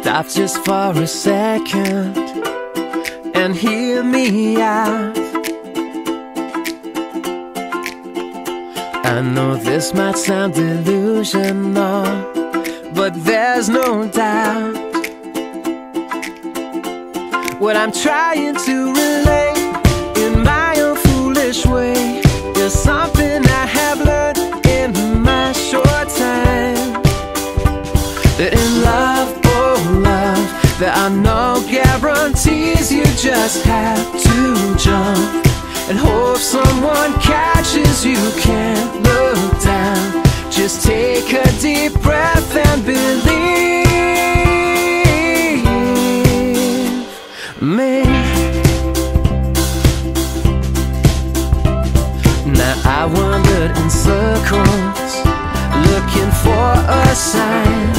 Stop just for a second and hear me out. I know this might sound delusional, but there's no doubt what I'm trying to relate in my own foolish way is something I have learned in my short time. That in love, oh love, there are no guarantees. You just have to jump and hope someone catches you. Can't look down, just take a deep breath and believe me. Now I wandered in circles looking for a sign,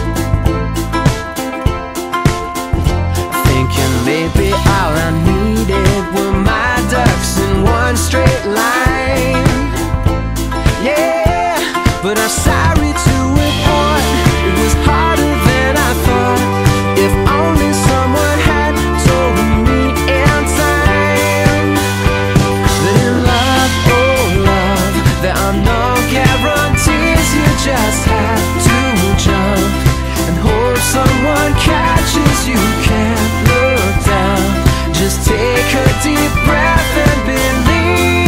thinking maybe all I needed were my ducks in one straight line. Yeah, but I'm sorry to report it was harder than I thought. If only someone had told me in time that in love, oh love, there are no guarantees. You just have to jump and hope someone catches you. Can't look down, just take a deep breath and believe.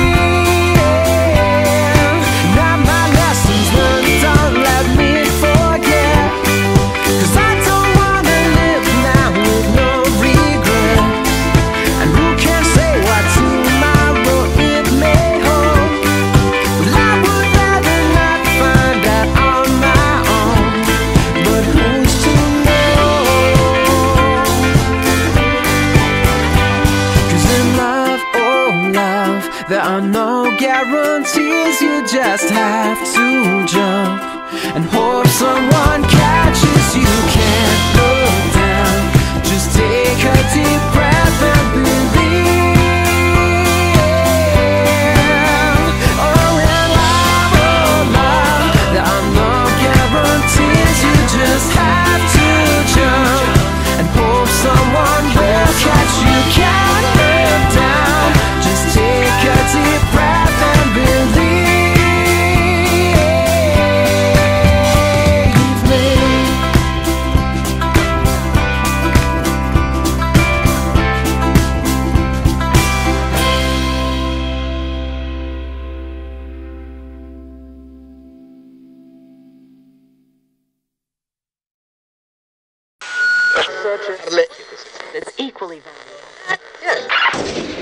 Now my lessons learned, don't let me forget, 'cause I don't wanna live now with no regrets. And who can say what tomorrow it may hold? Well, I would rather not find out on my own, but who's to know? 'Cause in love, oh love, there are no guarantees. You just have to jump and hope someone catches you. Can't look down, just take a deep breath and believe. Oh, in love, oh love, there are no guarantees. You just have to jump and hope someone will catch you. Can't look down, just take a deep breath and believe me. It's equally valuable. Yes.